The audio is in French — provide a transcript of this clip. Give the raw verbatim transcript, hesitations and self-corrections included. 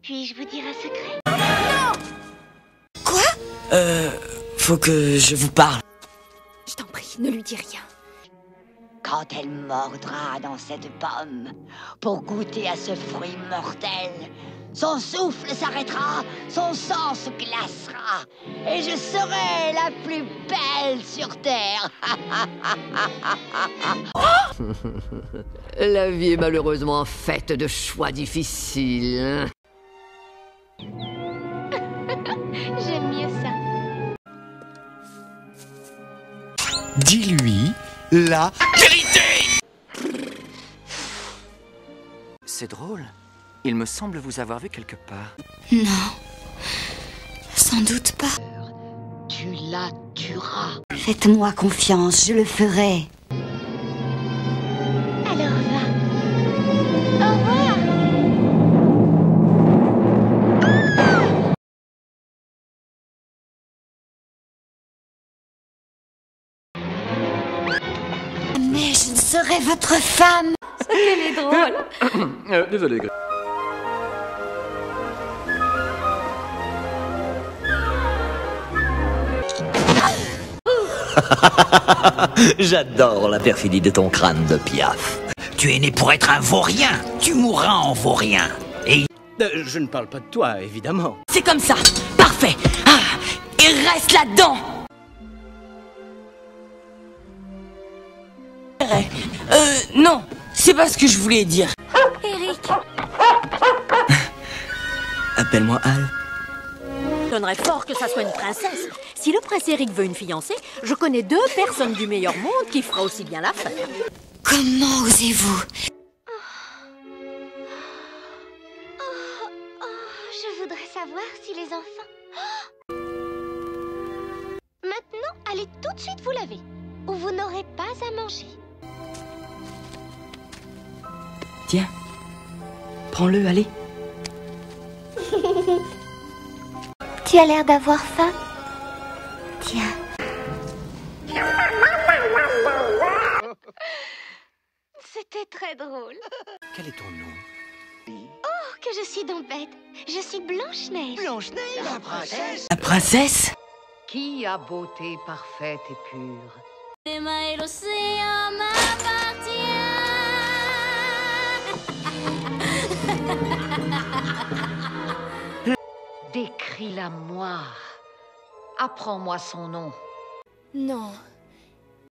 Puis-je vous dire un secret? Quoi? Euh... Faut que je vous parle. Je t'en prie, ne lui dis rien. Quand elle mordra dans cette pomme pour goûter à ce fruit mortel, son souffle s'arrêtera, son sang se glacera, et je serai la plus belle sur Terre. La vie est malheureusement faite de choix difficiles. J'aime mieux ça. Dis-lui la vérité. C'est drôle. Il me semble vous avoir vu quelque part. Non. Sans doute pas. Tu la tueras. Faites-moi confiance, je le ferai. Alors va. Au revoir. Mais je ne serai votre femme. Elle est drôle. euh, désolé, Greg. J'adore la perfidie de ton crâne de Piaf. Tu es né pour être un vaurien. Tu mourras en vaurien. Et... Euh, je ne parle pas de toi, évidemment. C'est comme ça. Parfait. Ah, et reste là-dedans. Euh, non. C'est pas ce que je voulais dire. Eric. Appelle-moi Al. J'étonnerais fort que ça soit une princesse. Si le prince Eric veut une fiancée, je connais deux personnes du meilleur monde qui fera aussi bien l'affaire. Comment osez-vous? Oh, je voudrais savoir si les enfants... Oh. Maintenant, allez tout de suite vous laver, ou vous n'aurez pas à manger. Tiens. Prends-le, allez. Tu as l'air d'avoir faim. Tiens. C'était très drôle. Quel est ton nom? Oh, que je suis donc bête. Je suis Blanche-Neige. Blanche-Neige, la princesse. La princesse? Qui a beauté parfaite et pure? Et l'océan m'appartient. Décris-la moi. Apprends-moi son nom. Non.